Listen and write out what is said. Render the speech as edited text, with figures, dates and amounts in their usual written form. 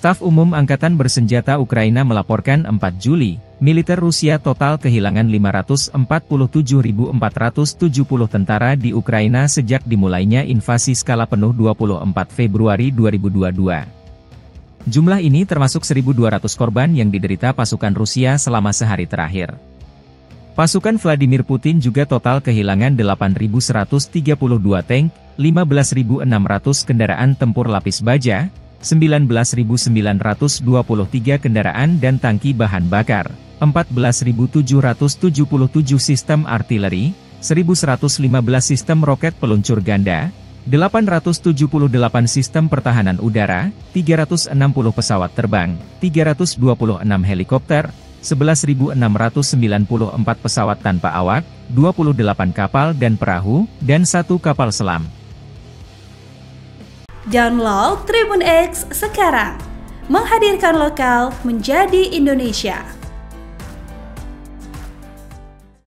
Staf Umum Angkatan Bersenjata Ukraina melaporkan 4 Juli, militer Rusia total kehilangan 547.470 tentara di Ukraina sejak dimulainya invasi skala penuh 24 Februari 2022. Jumlah ini termasuk 1.200 korban yang diderita pasukan Rusia selama sehari terakhir. Pasukan Vladimir Putin juga total kehilangan 8.132 tank, 15.600 kendaraan tempur lapis baja, 19.923 kendaraan dan tangki bahan bakar, 14.777 sistem artileri, 1.115 sistem roket peluncur ganda, 878 sistem pertahanan udara, 360 pesawat terbang, 326 helikopter, 11.694 pesawat tanpa awak, 28 kapal dan perahu, dan 1 kapal selam. Download Tribun X sekarang, menghadirkan lokal menjadi Indonesia.